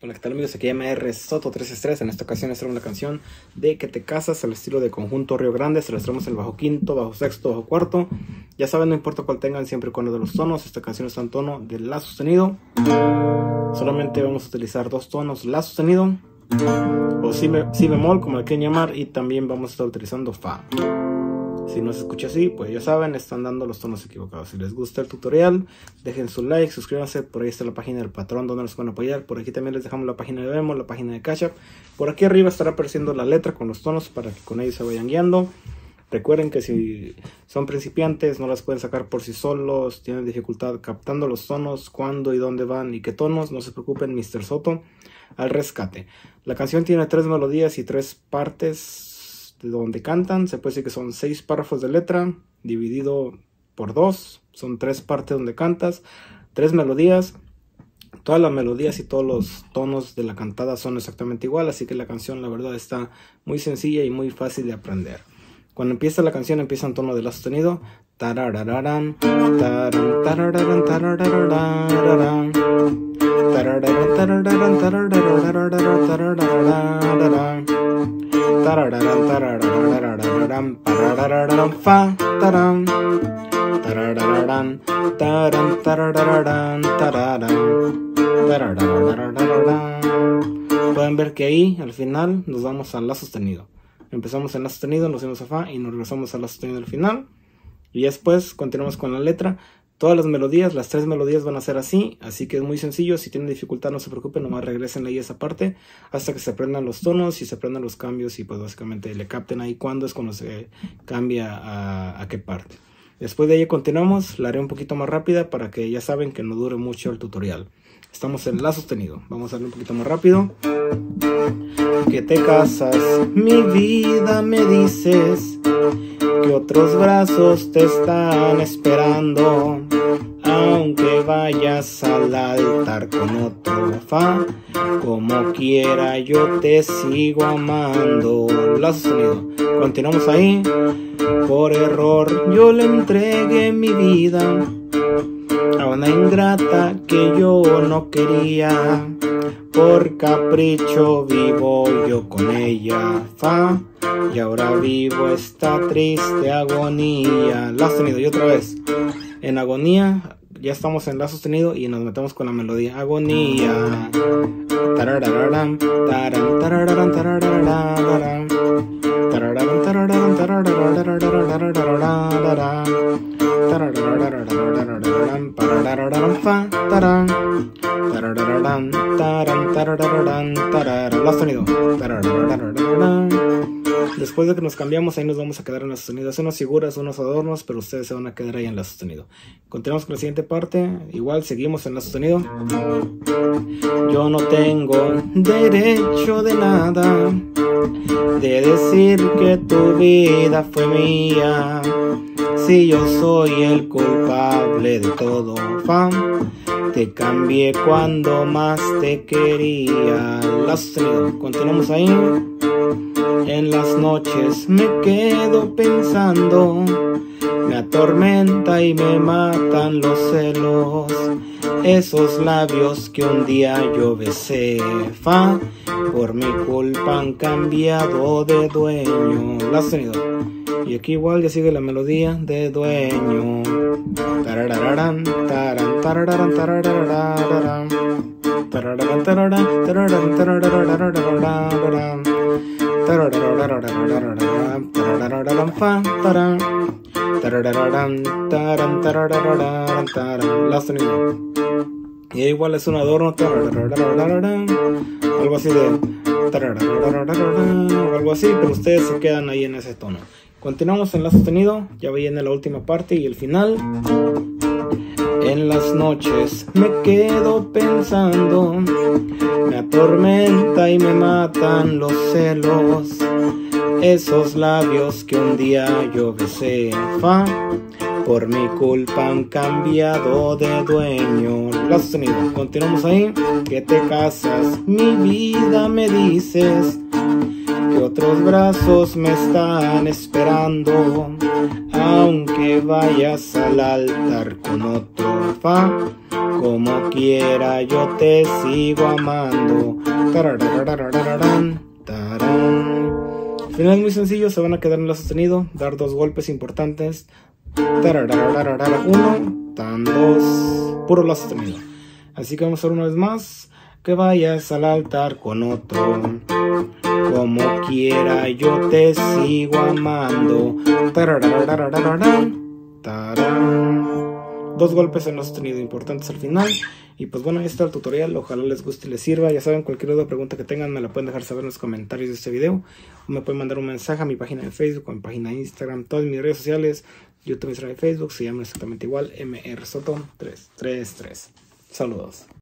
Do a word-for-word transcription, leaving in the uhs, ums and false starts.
Hola, ¿qué tal amigos? Aquí M R Soto tres tres. En esta ocasión les traigo una canción de Que te casas al estilo de Conjunto Río Grande. Se les traemos el bajo quinto, bajo sexto, bajo cuarto. Ya saben, no importa cuál tengan, siempre con uno de los tonos. Esta canción está en tono de La sostenido. Solamente vamos a utilizar dos tonos, La sostenido o si, be si bemol, como le quieren llamar. Y también vamos a estar utilizando Fa. Si no se escucha así, pues ya saben, están dando los tonos equivocados. Si les gusta el tutorial, dejen su like, suscríbanse. Por ahí está la página del patrón donde nos pueden apoyar. Por aquí también les dejamos la página de Vemo, la página de Cash App. Por aquí arriba estará apareciendo la letra con los tonos para que con ellos se vayan guiando. Recuerden que si son principiantes no las pueden sacar por sí solos, tienen dificultad captando los tonos, cuándo y dónde van y qué tonos, no se preocupen, mister Soto al rescate. La canción tiene tres melodías y tres partes de donde cantan. Se puede decir que son seis párrafos de letra dividido por dos, son tres partes donde cantas, tres melodías. Todas las melodías y todos los tonos de la cantada son exactamente igual, así que la canción la verdad está muy sencilla y muy fácil de aprender. Cuando empieza la canción empieza en tono de La sostenido. Tararararán, tararán, tarararán, tararararán, tarararán, tarararán, tarararán, tarararán, tarararán, pararararán, fa, tarán, tararararán, tarán, tararararán, tararán, tararararán. Pueden ver que ahí al final nos vamos a La sostenido. Empezamos en La sostenido, nos fuimos a Fa y nos regresamos a La sostenido al final. Y después continuamos con la letra. Todas las melodías, las tres melodías van a ser así, así que es muy sencillo. Si tienen dificultad no se preocupen, nomás regresen ahí esa parte hasta que se aprendan los tonos y se aprendan los cambios y pues básicamente le capten ahí cuándo es cuando se cambia a, a qué parte. Después de ahí continuamos, la haré un poquito más rápida para que ya saben que no dure mucho el tutorial. Estamos en La sostenido, vamos a darle un poquito más rápido. Que te casas, mi vida, me dices que otros brazos te están esperando, aunque vayas al altar con otro, fa, como quiera yo te sigo amando. La sostenido, continuamos ahí. Por error yo le entregué mi vida a una ingrata que yo no quería, por capricho vivo yo con ella, fa, y ahora vivo esta triste agonía. La sostenido, y otra vez en agonía, ya estamos en La sostenido y nos metemos con la melodía agonía. Tarararán, tararán, tararán, tararán, tararán, tararán, tararán, fa, tarán, tararán, tarán, tararán, tararán. La sostenido. Después de que nos cambiamos, ahí nos vamos a quedar en La sostenido. Son unas figuras, unos adornos, pero ustedes se van a quedar ahí en La sostenido. Continuamos con la siguiente parte. Igual seguimos en La sostenido. Yo no tengo derecho de nada, de decir que tu vida fue mía, si yo soy el culpable de todo, fa, te cambié cuando más te quería. La sostenido, continuamos ahí. En las noches me quedo pensando, me atormenta y me matan los celos, esos labios que un día yo besé, fa, por mi culpa han cambiado de dueño. La sostenido. Y aquí igual ya sigue la melodía de dueño. Tarararán, tararán, tararán, tarararán, tararán, tararán, tararán, tararán, tarararán, fa, tarán, tarararán, tararán, tarararán, tararán. La sostenido. Y igual es un adorno, algo así de o algo así, pero ustedes se quedan ahí en ese tono. Continuamos en La sostenido, ya viene la última parte y el final. En las noches me quedo pensando, me atormenta y me matan los celos, esos labios que un día yo besé, fa, por mi culpa han cambiado de dueño. La sostenido, continuamos ahí. Que te casas, mi vida, me dices que otros brazos me están esperando, aunque vayas al altar con otro fa, como quiera yo te sigo amando. Tararararararán, tarán. El final es muy sencillo, se van a quedar en la sostenido, dar dos golpes importantes. Tarararararara, uno, tan dos, puro la sostenido. Así que vamos a hacer una vez más. Que vayas al altar con otro, como quiera yo te sigo amando. Tararararararán, tarán. Dos golpes en la sostenido importantes al final. Y pues bueno, ahí está el tutorial, ojalá les guste y les sirva. Ya saben, cualquier duda o pregunta que tengan me la pueden dejar saber en los comentarios de este video, o me pueden mandar un mensaje a mi página de Facebook o a mi página de Instagram, todas mis redes sociales, YouTube, Instagram y Facebook se llaman exactamente igual, M R Soto tres tres tres. Saludos.